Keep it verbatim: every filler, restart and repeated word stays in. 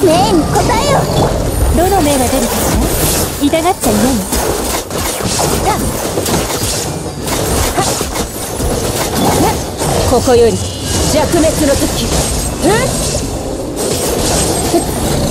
命に応えよ。 どの命が出るかしら。痛がっちゃいないの。ここより弱滅の時。うん